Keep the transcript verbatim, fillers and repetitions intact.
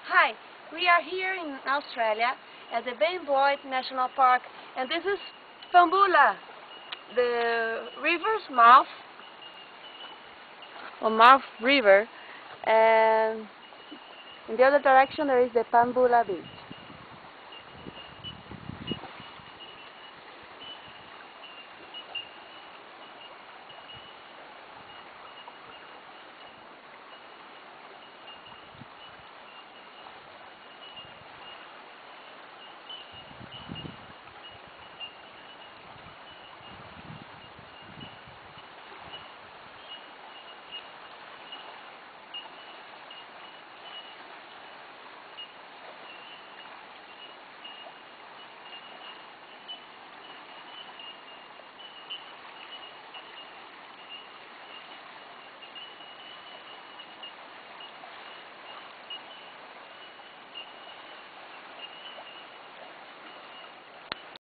Hi, we are here in Australia at the Pambula National Park, and this is Pambula, the river's mouth, or mouth river, and in the other direction there is the Pambula beach.